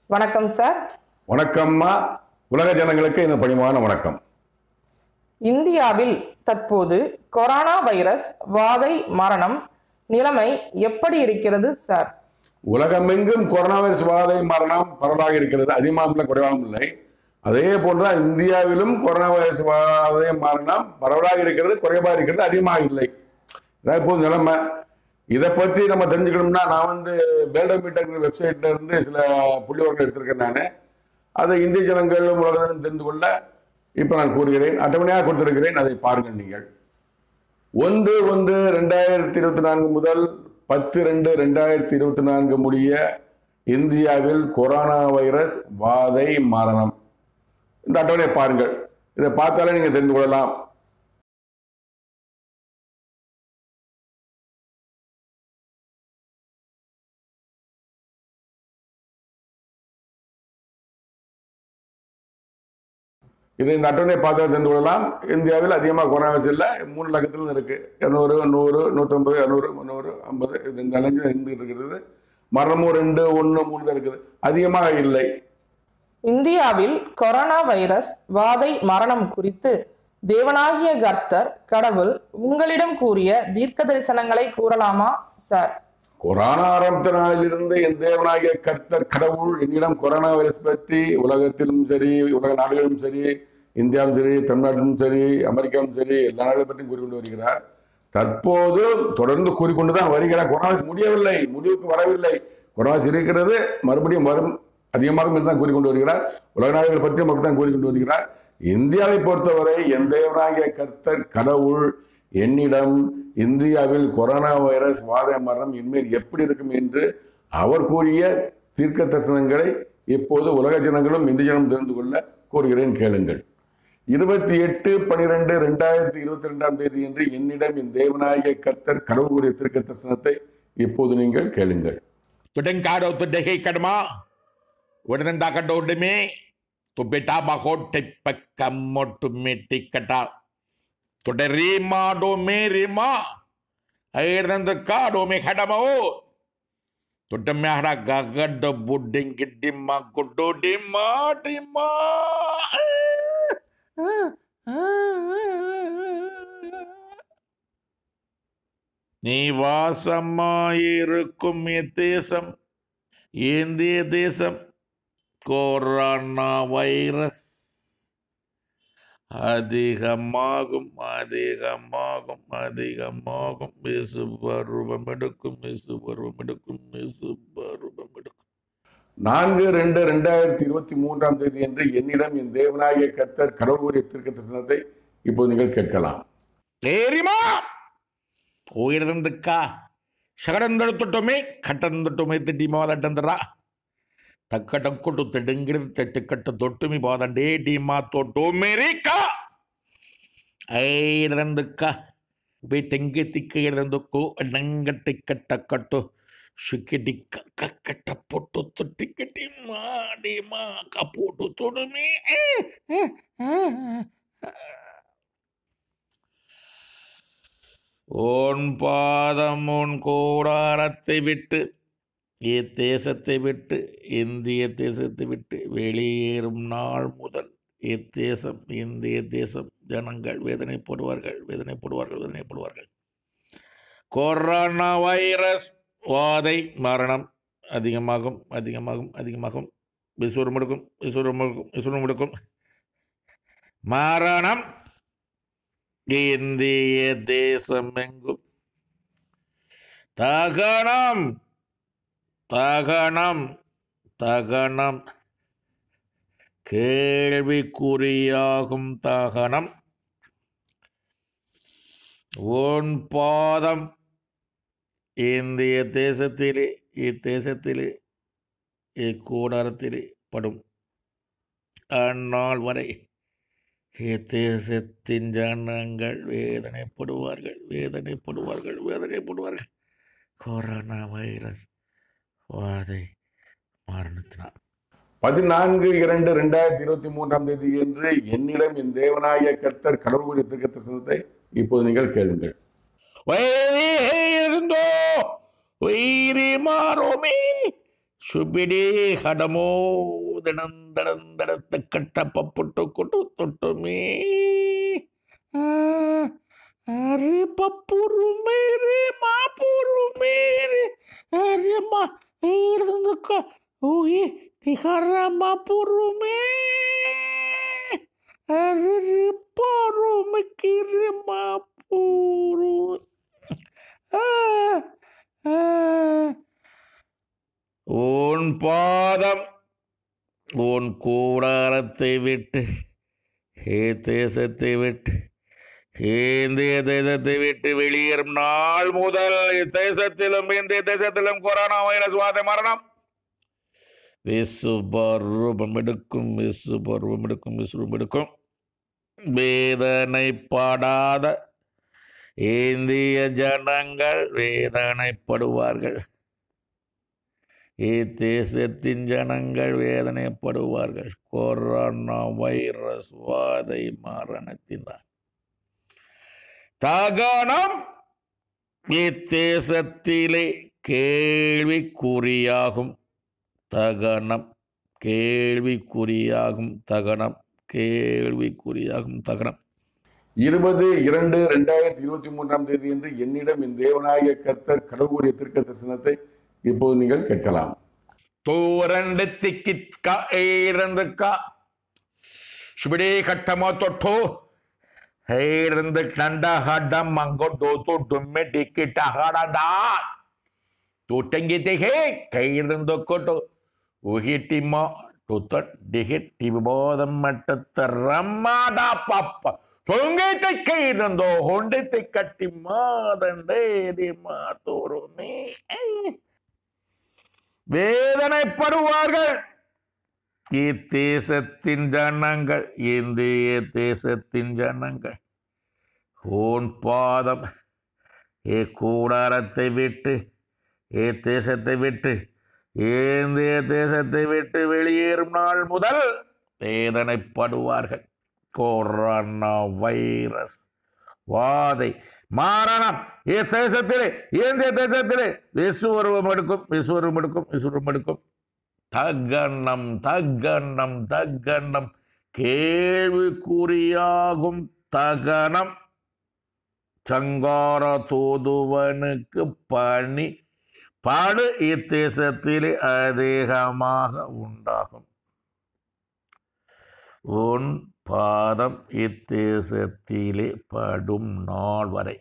வணக்கம் சார். வணக்கம்மா. உலக ஜனங்களுக்கு இந்த பணிவான வணக்கம். இந்தியாவில் தற்போது கொரோனா வைரஸ் வாதை மரணம் நிலைமை எப்படி இருக்கிறது சார்? உலகமெங்கும் கொரோனா வைரஸ் வாதை மரணம் பரவலாக இருக்கிறது. அதிகமாக குறைவாகவும் இல்லை. அதே போன்ற இந்தியாவிலும் கொரோனா வைரஸ் வாதை மரணம் பரவலாக இருக்கிறது, குறைவாக இருக்கிறது, அதிகமாக இல்லை. இதான் இப்போது நிலைமை. இதை பற்றி நம்ம தெரிஞ்சுக்கணும்னா நான் வேல்டோமீட்டர் வெப்சைட்ல இருந்து சில புள்ளிவரங்கள் எடுத்திருக்கேன். நான் அதை இந்திய ஜனங்கள் உலகம் தெரிந்து கொள்ள இப்போ நான் கூறுகிறேன். அட்டவணையாக கொடுத்திருக்கிறேன், அதை பாருங்கள். நீங்கள் 1/1/2024 முதல் 10/2/2024 முடிய இந்தியாவில் கொரோனா வைரஸ் வாதை மரணம், இந்த அட்டவணையை பாருங்கள். இதை பார்த்தாலே நீங்கள் தெரிந்து கொள்ளலாம். இது இந்த அட்டவணையை பார்த்தா தெரிந்து கொள்ளலாம். இந்தியாவில் அதிகமாக கொரோனா வைரஸ் இல்லை, 3 லட்சத்துல இருக்கு. 200, 100, 150, 200, 300, 50 இந்த அலைஞ்சு இருந்துகிட்டு இருக்கிறது. மரணமும் 2, 1, 3 இருக்குது, அதிகமாக இல்லை. இந்தியாவில் கொரோனா வைரஸ் வாதை மரணம் குறித்து தேவனாகிய கர்த்தர் கடவுள் உங்களிடம் கூறிய தீர்க்க தரிசனங்களை கூறலாமா சார்? கொரோனா ஆரம்பித்த நாளிலிருந்து என் தேவனாகிய கர்த்தர் கடவுள் என்னிடம் கொரோனா வைரஸ் பற்றி உலகத்திலும் சரி, உலக நாடுகளிலும் சரி, இந்தியாவும் சரி, தமிழ்நாட்டிலும் சரி, அமெரிக்காவும் சரி, எல்லா நாடுகளை பற்றியும் கூறிக்கொண்டு வருகிறார். தற்போது தொடர்ந்து கூறிக்கொண்டு தான் வருகிறார். கொரோனா வைரஸ் முடியவில்லை, முடிவுக்கு வரவில்லை. கொரோனா வைரஸ் இருக்கிறது, மறுபடியும் வரும், அதிகமாக என்று தான் கூறிக்கொண்டு வருகிறார். உலக நாடுகளை பற்றி மக்கள் தான் கூறிக்கொண்டு வருகிறார். இந்தியாவை பொறுத்தவரை என் தேவனாகிய கர்த்தர் கடவுள் என்னிடம் இந்தியாவில் கொரோனா வைரஸ் வாதை மரணம் இனிமேல் எப்படி இருக்கும் என்று அவர் கூறிய தீர்க்க தரிசனங்களை இப்போது உலக ஜனங்களும் இந்திய ஜனம் தெரிந்து கொள்ள கூறுகிறேன், கேளுங்கள். 28/12/2022 என்று என்னிடம் என் தேவனாகிய கர்த்தர் கடவுள் கூறிய தீர்க்க தரிசனத்தை இப்போது நீங்கள் கேளுங்கள். உடனே तो बेटा महोटे पक्कमोटु मेटी कटा तो रीमा डो में रीमा ऐरंद काडो में खडमो तो डम्याड़ा गगड बुडिंग डिम्मा गुड्डो डिम्मा डिम्मा நீவாசமாயிருக்கும் தேசம் இந்திய தேசம் கொரோனா வைரஸ் அதிகமாகும் அதிகமாகும் அதிகமாகும் விசுபருவம் எடுக்கும் விசுபருவம் எடுக்கும் விசுபருவம் எடுக்கும். 4/2/2023 என்று என்னிடம் என் தேவனாகிய கர்த்தர் கடவுள் கூறிய தீர்க்க தரிசனத்தை இப்போது நீங்கள் கேட்கலாம். ஏரிமா உயர்ந்துக்கா சகடந்தொட்டுமே கட்டந்தொட்டுமே திட்டிமா தட்டந்தரா தக்கடக்குட்டு திடுங்கிறது தட்டுக்கட்டு தொட்டுமி போதண்டே டீமா தொட்டோ மேரிக்கா ஐரந்துக்கா போய் தெங்கு திக்க இறந்துக்கோ நங்கட்டி கட்ட கட்டு சுக்கிடி கட்ட பொட்டு தொட்டி கட்டி மாடிமா கப்போட்டு தொடுமே. உன் பாதம் உன் கூடாரத்தை விட்டு இத்தேசத்தை விட்டு இந்திய தேசத்தை விட்டு வெளியேறும் நாள் முதல் இத்தேசம் இந்திய தேசம் ஜனங்கள் வேதனைப்படுவார்கள் வேதனைப்படுவார்கள் வேதனைப்படுவார்கள். கொரோனா வைரஸ் வாதை மரணம் அதிகமாகும் அதிகமாகும் அதிகமாகும் விசுவரம் எடுக்கும் விசுவரம் எடுக்கும் விசுவரம் எடுக்கும். மரணம் இந்திய தேசம் எங்கும் தகனம் தகனம் தகனம் கேள்விக்குறியாகும் தகனம். உன் பாதம் இந்திய தேசத்திலே இத்தேசத்திலே இக்கூடாரத்திலே படும் அந்நாள் வரை இத்தேசத்தின் ஜனங்கள் வேதனைப்படுவார்கள் வேதனைப்படுவார்கள் வேதனைப்படுவார்கள். கொரோனா வைரஸ் வாதை மரணத்தினார் 14/2/2023 என்று என்னிடம் என் தேவனாகிய கர்த்தர் கடவுள் கூறிய தீர்க்க தரிசனத்தை இப்போது நீங்கள் கேளுங்கள். இருந்தோ உயிரி மாறுமே சுபிடி ஹடமோ திடந்தடந்தடத்த கட்ட பப்புட்டு கொட்டு தொட்டுமே அரே பப்புரு மேரே மாப்புரு மேரே அரே மா இருந்துக்க ஓகே திகர மாப்புரு மே அரே பரு மிக்கிரி மாப்புரு உன் பாதம் உன் கூடாரத்தை விட்டு தேசத்தை விட்டு இந்திய தேசத்தை விட்டு வெளியேறும் நாள் முதல் தேசத்திலும் இந்திய தேசத்திலும் கொரோனா வைரஸ் வாதை மரணம் விசுபருவம் எடுக்கும் விசுபருவம் எடுக்கும் விசுபம் எடுக்கும் வேதனைப்படாத இந்திய ஜனங்கள் வேதனைப்படுவார்கள் இத்தேசத்தின் ஜனங்கள் வேதனைப்படுவார்கள் கொரோனா வைரஸ் வாதை மரணத்தினால் தகனம் இத்தேசத்திலே கேள்விக்குறியாகும் தகனம் கேள்விக்குறியாகும் தகனம் கேள்விக்குறியாகும் தகனம் 20/2/2023 என்று என்னிடம் என் தேவனாகிய கர்த்தர் கடவுளுடைய தீர்க்க தரிசனத்தை இப்போது நீங்கள் கேட்கலாம். தோரண்டு திக்கித்கா ஏறந்துக்கா சுபிடே கட்டமோ தொட்டோ ஏறந்து கண்டா ஹடம் மங்கோ தோத்தோ டும்மே டிக்கிட்ட ஹடதா தோட்டங்கி திகே கையிருந்து கொட்டோ உகிட்டிமா துத்தட் டிகிட் டிபோதம் மட்டத்த ரம்மாடா பாப்பா சொங்கத்தை கையிருந்தோ ஹொண்டத்தை கட்டி மாதண்டே மாத்தோருமே வேதனைப்படுவார்கள் இத்தேசத்தின் ஜனங்கள் இந்திய தேசத்தின் ஜனங்கள் உன் பாதம் கூடாரத்தை விட்டு தேசத்தை விட்டு இந்திய தேசத்தை விட்டு வெளியேறும் நாள் முதல் வேதனைப்படுவார்கள் கொரோனா வைரஸ் வாதை மரணம் தேசத்திலே இந்திய தேசத்திலே விசுவருவம் எடுக்கும் விசுவருவம் எடுக்கும் விசுவருவம் எடுக்கும் தகனம் தகனம் தகனம் கேள்விக்குறியாகும் தகனம் சங்கார தூதுவனுக்கு பணி பாடு இத்தேசத்திலே அதிகமாக உண்டாகும் உன் பாதம் இத்தேசத்திலே படும் நாள் வரை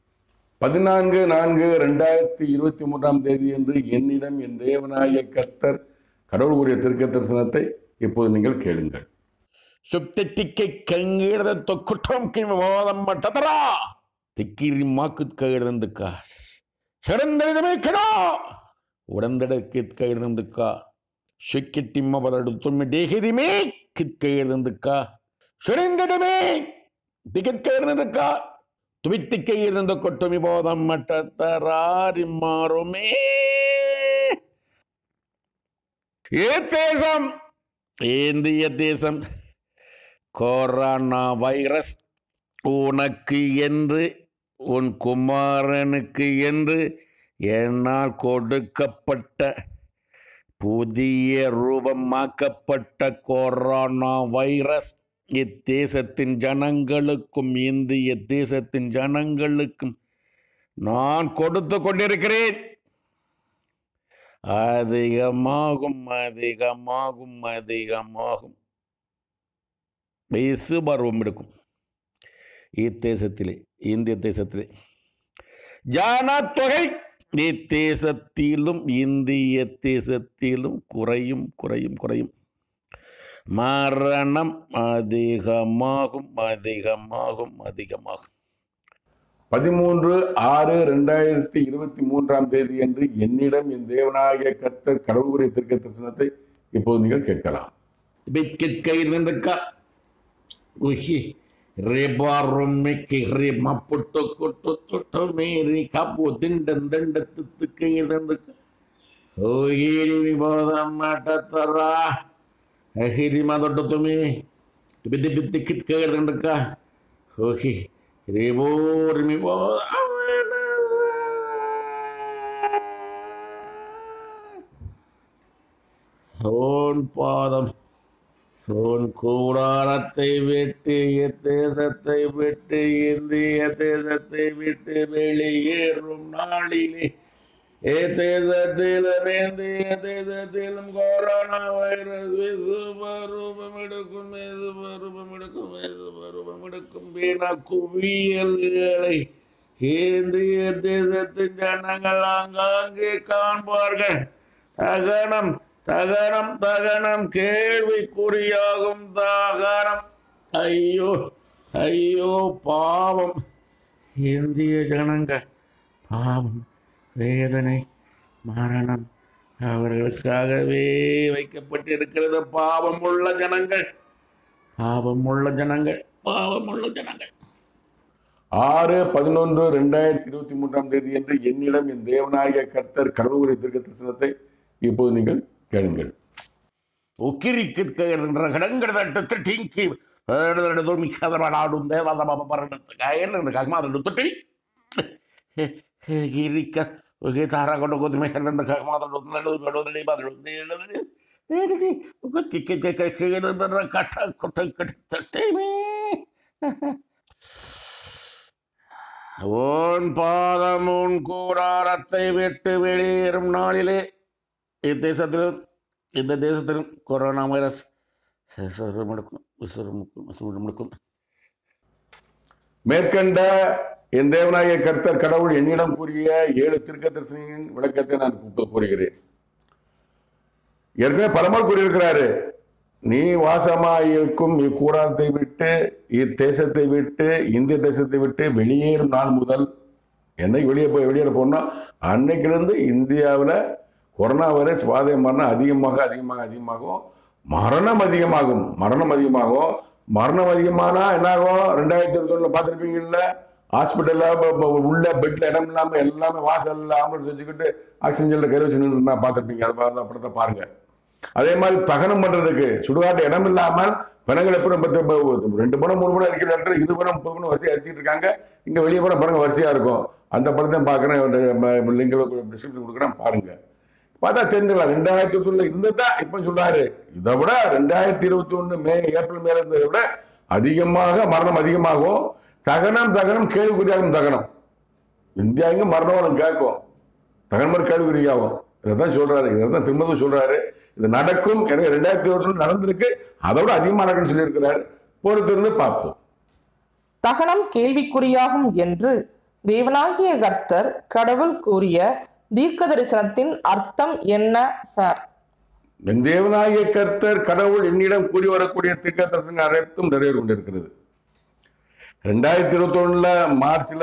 14/4/2023 என்று என்னிடம் என் தேவனாகிய கர்த்தர் கடவுளுடைய தீர்க்க தரிசனத்தை இப்போது நீங்கள் கேளுங்கள். சுப்திக்கை கங்கீரத தொக்குற்றம் கிவாதம் மட்டதரா திக்கிரி மாக்கு கையிறந்துக்கா சிறந்தமே கிடா உடந்தடக்கு கையிறந்துக்கா சுக்கிட்டிம்ம பதடுத்தும் டேகிரிமே கையிறந்துக்கா சுரந்தடமே டிக்கெட் கையிறந்துக்கா துவித்திக்கை இருந்த கொட்டுமி போதம் மட்டத்தராரி மாறுமே தேசம் இந்திய தேசம் கொரோனா வைரஸ் உனக்கு என்று உன் குமாரனுக்கு என்று என்னால் கொடுக்கப்பட்ட புதிய ரூபமாக்கப்பட்ட கொரோனா வைரஸ் இத்தேசத்தின் ஜனங்களுக்கும் இந்திய தேசத்தின் ஜனங்களுக்கும் நான் கொடுத்து கொண்டிருக்கிறேன். அதிகமாகும் அதிகமாகும் அதிகமாகும் பருவம் எடுக்கும் இத்தேசத்திலே இந்திய தேசத்திலே ஜனத்தொகை இத்தேசத்திலும் இந்திய தேசத்திலும் குறையும் குறையும் குறையும் மரணம் அதிகமாகும் அதிகமாகும் அதிகமாகும் 13/6/2023 என்று என்னிடம் என் தேவனாகிய கர்த்தர் கடவுளுடைய தீர்க்க தரிசனத்தை இப்போது நீங்கள் கேட்கலாம். Akhirnya tuh tumi, dikit-dikit kayak gitu oke, ribut mi bawa. ஓன் பாதம் உன் கூடாரத்தை விட்டு தேசத்தை விட்டு இந்திய தேசத்தை விட்டு வெளியேறும் நாளிலே தேசத்திலும் இந்திய தேசத்திலும் கொரோனா வைரஸ் விசுவரூபம் எடுக்கும் வீண குவியல்களை இந்திய தேசத்தின் ஜனங்கள் ஆங்காங்கே காண்பார்கள். தகனம் தகனம் தகனம் கேள்விக்குறியாகும் தகனம். ஐயோ ஐயோ பாவம் இந்திய ஜனங்கள், பாவம், வேதனை, மரணம் அவர்களுக்காகவே வைக்கப்பட்டிருக்கிறது. பாவம் உள்ள ஜனங்கள், பாவம் உள்ள ஜனங்கள், பாவம் உள்ள ஜனங்கள். 6/11/2023 என்று என்னிடம் என் தேவனாகிய கர்த்தர் கடவுளுடைய தீர்க்க தரிசனத்தை இப்போது நீங்கள் கேளுங்கள். உக்கிரிக்கு கடன்கிற தட்டத்தை டிங்கி மிக்காதவனாடும் தேவாதமாக பரணத்துக்கு ககமாதம் தொட்டி கிரிக்க தாரா கொண்டு கொத்துமே ககமாதம் கட்ட கொட்டை கட்டமே. ஓன் பாதம் உன் கூடாரத்தை விட்டு வெளியேறும் நாளிலே இந்த தேசத்திலும் கொரோனா வைரஸ் முடுக்கும். மேற்கண்ட என் தேவனாகிய கர்த்தர் கடவுள் என்னிடம் கூறிய 7 தீர்க்கதரிசனியின் விளக்கத்தை நான் கூறுகிறேன். ஏற்கனவே பரமல் கூறியிருக்கிறாரு, நீ வாசமாயிருக்கும் இக்கூடாரத்தை விட்டு இத்தேசத்தை விட்டு இந்திய தேசத்தை விட்டு வெளியேறும் நாள் முதல், என்னைக்கு வெளியேற போனா அன்னைக்கிலிருந்து இந்தியாவில் கொரோனா வைரஸ் வாதை மரணம் அதிகமாகும். மரணம் அதிகமாகும். மரணம் அதிகமானா என்னாகும்? 2021 பார்த்துருப்பீங்கல்ல, ஹாஸ்பிட்டலில் உள்ள பெட்ல இடம் இல்லாமல் எல்லாமே வாசலில் ஆம்புலன்ஸ் வச்சுக்கிட்டு ஆக்சிஜனில் கை வச்சு நின்று பார்த்துருப்பீங்க. அதை படத்தை பாருங்க. அதே மாதிரி தகனம் பண்றதுக்கு சுடுகாட்டு இடம் இல்லாமல் பிணங்கள் எப்படி 2 பணம் 3 பணம் இருக்கிற இடத்துல 20 பணம் 30 பணம் வரிசையா அடிச்சிட்டு இருக்காங்க. இங்க வெளியே போன பாருங்க வரிசையா இருக்கும். அந்த படத்தை பார்க்குறேன், டிஸ்கிரிப்ஷன் கொடுக்குறேன், பாருங்க. பார்த்தா தெரிஞ்சுக்கலாம். 2021 இருந்ததா இப்ப சொல்றாரு. இதை விட 2021 ஏப்ரல் மேல இருந்ததை விட அதிகமாக மரணம் அதிகமாகும். தகனம் கேள்விக்குறியாகும். தகனம் இந்தியா இங்க மரணம் கேட்கும், தகனம் கேள்விக்குறியாகும். இதைதான் சொல்றாரு. இதைதான் திரும்பவும் சொல்றாரு. இது நடக்கும். எனக்கு 2021 நடந்திருக்கு, அதோட அதிகமாக நடக்கும்னு சொல்லியிருக்கிறாரு. பொறுத்திருந்து பார்ப்போம். தகனம் கேள்விக்குறியாகும் என்று தேவனாகிய கர்த்தர் கடவுள் கூறிய தீர்க்க தரிசனத்தின் அர்த்தம் என்ன சார்? தேவனாகிய கர்த்தர் கடவுள் என்னிடம் கூறி வரக்கூடிய தீர்க்க தரிசனம் அனைத்தும் நிறைவேறி கொண்டிருக்கிறது. 2021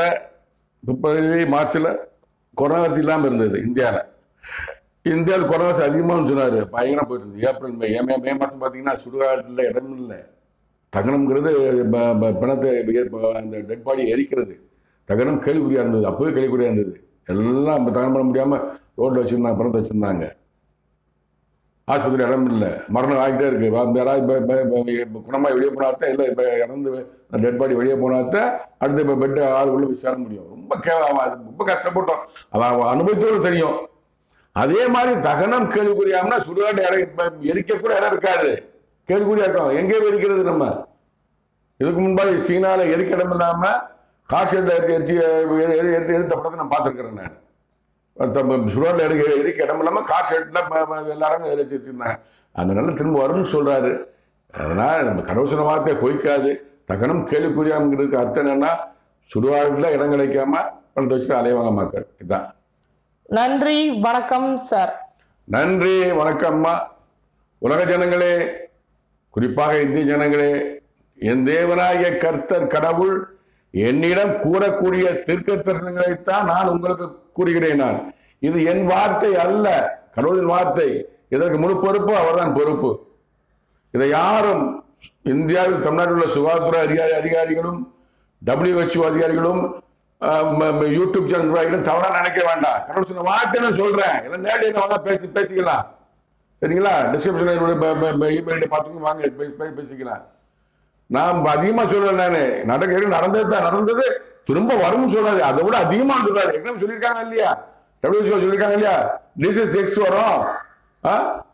மார்ச்ல கொரோனா வைரஸ் இல்லாமல் இருந்தது. இந்தியாவில் கொரோனா வைரஸ் அதிகமாக சொன்னாரு. பயங்கரம் போயிட்டு இருந்தது. ஏப்ரல் மே மாதம் பார்த்தீங்கன்னா சுடுகாட்டில் இடம் இல்லை. தகனம்ங்கிறது பிணத்தை அந்த டெட் பாடி எரிக்கிறது. தகனம் கேள்விக்குறியா இருந்தது. அப்பவே கேள்விக்குறியா இருந்தது. எல்லாம் தகனம் பண்ண முடியாமல் ரோட்டில் வச்சுருந்தாங்க, பணத்தை வச்சுருந்தாங்க. ஆஸ்பத்திரி இடம் இல்லை. மரணம் ஆகிட்டே இருக்கு. யாராவது குணமாக வெளியே போனாத்தான், இல்லை இப்போ இறந்து டெட் பாடி வெளியே போனாத்தான் அடுத்து இப்போ பெட்டு ஆளுக்குள்ள போய் சேர முடியும். ரொம்ப கஷ்டப்பட்டோம். அதான் அனுபவத்தோடு தெரியும். அதே மாதிரி தகனம் கேள்விக்குறியாம்னா சுடுகாட்டு எரிக்க கூட இடம் இருக்காது. கேள்விக்குறியா இருக்கும். எங்கே எரிக்கிறது? நம்ம இதுக்கு முன்பாக சீனால எரிக்க இடம் இல்லாம காசு எரித்த படத்தை நான் பார்த்துருக்கிறேன். நான் சுடுகாட்டில் எரிக்க இடம் இல்லாம காசு எல்லாரும் எரிச்சு வச்சிருந்தாங்க. அதனால திரும்ப வரும்னு சொல்றாரு. அதனால நம்ம கடவுள் சொன்ன வார்த்தை பொய்க்காது. தகனம் கேள்விக்குறியாங்கிறதுக்கு அர்த்தம் என்னன்னா சுடுகாட்டில் இடம் கிடைக்காம பணத்தை வச்சுட்டு அலைவாங்க மக்கள். இதுதான். நன்றி, வணக்கம் சார். நன்றி, வணக்கம்மா. உலக ஜனங்களே, குறிப்பாக இந்திய ஜனங்களே, என் தேவனாகிய கர்த்தர் கடவுள் என்னிடம் கூறக்கூடிய தீர்க்க தரிசனங்களைத்தான் நான் உங்களுக்கு கூறுகிறேன். நான் இது என் வார்த்தை அல்ல, கடவுளின் வார்த்தை. இதற்கு முழு பொறுப்பு அவர்தான் பொறுப்பு. இதை யாரும் இந்தியாவில் தமிழ்நாட்டில் உள்ள சுகாதார அதிகாரிகளும் WHO அதிகாரிகளும் யூடியூப் சேனல் நிர்வாகிகளும் தவறா நினைக்க வேண்டாம். கடவுள் சொன்ன வார்த்தை நான் சொல்றேன். எல்லாம் நேரடியாக பேசிக்கலாம். சரிங்களா? டிஸ்கிரிப்ஷன் இமெயில் பார்த்துங்க, வாங்க பேசிக்கலாம். நான் அதிகமா சொல்றேன். நானு நடந்தது திரும்ப வரும்னு சொல்றாரு. அதை விட அதிகமா சொல்றாரு. என்ன சொல்லியிருக்காங்க இல்லையா? WHO சொல்லியிருக்காங்க இல்லையா? டிசீஸ் X வரும்.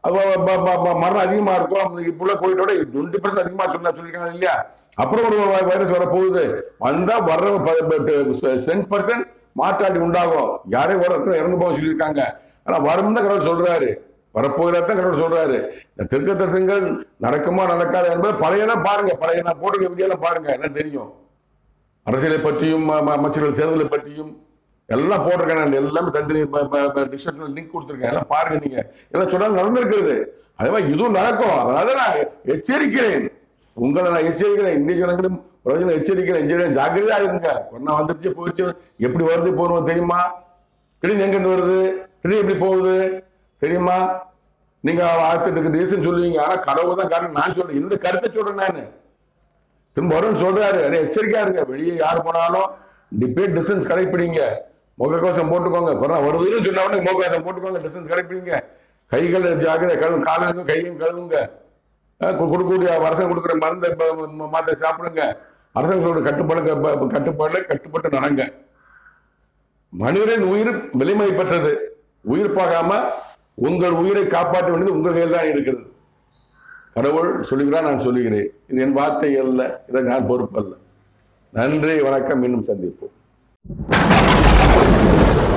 மரணம் அதிகமா இருக்கும். இப்ப கோவிட்டோட 20% அதிகமா சொல்லியிருக்காங்க இல்லையா? அப்புறம் ஒரு வைரஸ் வர போகுது. வந்தா வர்ற 10% மாற்றாட்டி உண்டாகும். யாரே ஒரு இடத்துல இறந்து போக சொல்லியிருக்காங்க. ஆனா வரும் தான் கடவுள் சொல்றாரு, வரப்போகிறதான் கடவுள் சொல்றாரு. இந்த தெற்கு தரிசனங்கள் நடக்குமா நடக்காது என்பது பழையெல்லாம் பாருங்க, பழைய நான் போட்டிருக்க வீடியோலாம் பாருங்க, என்ன தெரியும். அரசியலை பற்றியும் அமைச்சர்கள் தேர்தலை பற்றியும் எல்லாம் போட்டிருக்கேன். நான் எல்லாமே தனி டிஸ்கிரிப்ஷன்ல லிங்க் கொடுத்துருக்கேன், எல்லாம் பாருங்க. நீங்க எல்லாம் சொன்னாலும் நடந்திருக்கிறது. அதே மாதிரி இதுவும் நடக்கும். அதனால நான் எச்சரிக்கிறேன், உங்களை நான் எச்சரிக்கிறேன், இந்திய ஜனங்களும் உலகம் எச்சரிக்கிறேன். ஜாக்கிரதையா இருங்க. கொரோனா வந்துருச்சு போயிடுச்சு, எப்படி வருது போகணும் தெரியுமா? திடீர்னு எங்க இருந்து வருது, திடீர்னு எப்படி போகுது தெரியுமா? நீங்க ஆத்துக்கு ரீசன் சொல்லுவீங்க, ஆனா கடவுள் தான் காரணம். நான் சொல்றேன், இந்த கருத்தை சொல்றேன் நான். திரும்ப வரும்னு சொல்றாரு, அதே எச்சரிக்கையா இருங்க. வெளியே யார் போனாலும் டிபேட் டிஸ்டன்ஸ் கடைப்பிடிங்க, முகக்கவசம் போட்டுக்கோங்க. கொரோனா வருதுன்னு சொன்ன உடனே முகக்கவசம் போட்டுக்கோங்க, டிஸ்டன்ஸ் கடைப்பிடிங்க. கைகள் ஜாக்கிரதை கழுவு, காலையும் கையும் கழுவுங்க. கொடுக்கக்கூடிய அரசாங்கம் கொடுக்குற மருந்தை மாத்திரை சாப்பிடுங்க. அரசாங்கத்தோட கட்டுப்பட்டு நடங்க. மனிதனின் உயிர் விலைமை பெற்றது. உயிர் போகாம உங்கள் உயிரை காப்பாற்ற வேண்டியது உங்கள் கையில் தான் இருக்கிறது. கடவுள் சொல்லுகிறார், நான் சொல்லுகிறேன். இது என் வார்த்தை அல்ல, இதை நான் பொறுப்பல்ல. நன்றி, வணக்கம். மீண்டும் சந்திப்போம்.